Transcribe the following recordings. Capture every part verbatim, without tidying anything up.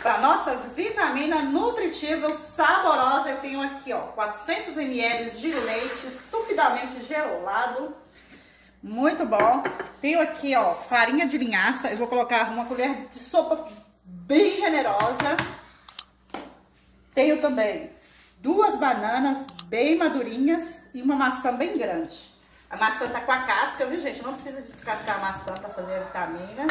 Para nossa vitamina nutritiva saborosa, eu tenho aqui, ó, quatrocentos mililitros de leite estupidamente gelado. Muito bom. Tenho aqui, ó, farinha de linhaça. Eu vou colocar uma colher de sopa bem generosa. Tenho também duas bananas bem madurinhas e uma maçã bem grande. A maçã tá com a casca, viu, gente? Não precisa descascar a maçã para fazer a vitamina.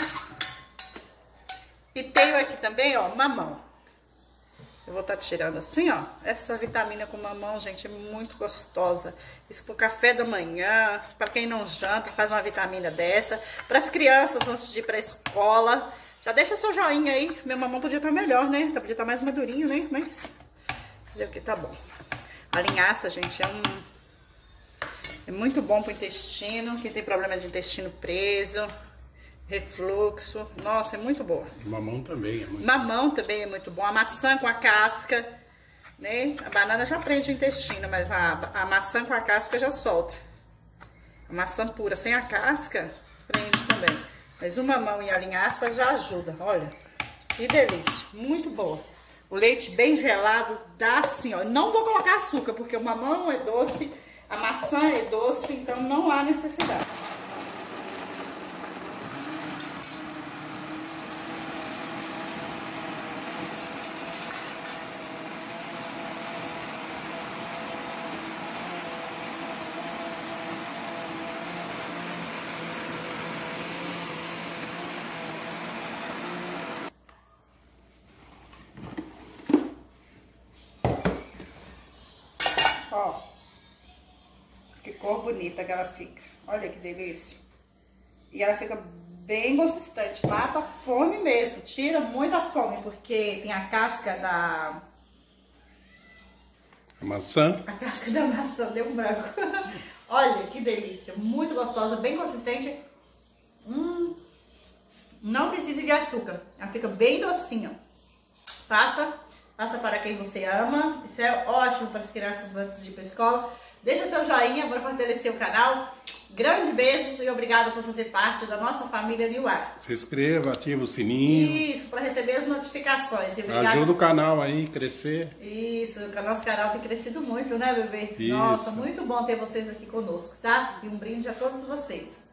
E tenho aqui também, ó, mamão. Eu vou estar tirando assim, ó. Essa vitamina com mamão, gente, é muito gostosa. Isso pro café da manhã, para quem não janta, faz uma vitamina dessa. Para as crianças antes de ir pra escola. Já deixa seu joinha aí. Meu mamão podia estar melhor, né? Podia estar mais madurinho, né? Mas fazer o que tá bom. A linhaça, gente, é um... é muito bom pro intestino. Quem tem problema de intestino preso, refluxo, nossa, é muito boa. Mamão também é muito Mamão bom. também é muito bom. A maçã com a casca, né? A banana já prende o intestino, mas a, a maçã com a casca já solta. A maçã pura sem a casca prende também. Mas o mamão e a linhaça já ajuda. Olha, que delícia, muito boa. O leite bem gelado dá assim, ó. Não vou colocar açúcar, porque o mamão é doce, a maçã é doce, então não há necessidade. Ó, que cor bonita que ela fica. Olha que delícia. E ela fica bem consistente. Mata a fome mesmo. Tira muita fome, porque tem a casca da... A maçã. A casca da maçã, deu um branco. Olha que delícia. Muito gostosa, bem consistente. Hum, não precisa de açúcar. Ela fica bem docinha. Faça. Faça para quem você ama. Isso é ótimo para as crianças antes de ir para a escola. Deixa seu joinha para fortalecer o canal. Grande beijo e obrigado por fazer parte da nossa família New Art. Se inscreva, ativa o sininho. Isso, para receber as notificações. E obrigado... Ajuda o canal aí a crescer. Isso, o nosso canal tem crescido muito, né, bebê? Isso. Nossa, muito bom ter vocês aqui conosco, tá? E um brinde a todos vocês.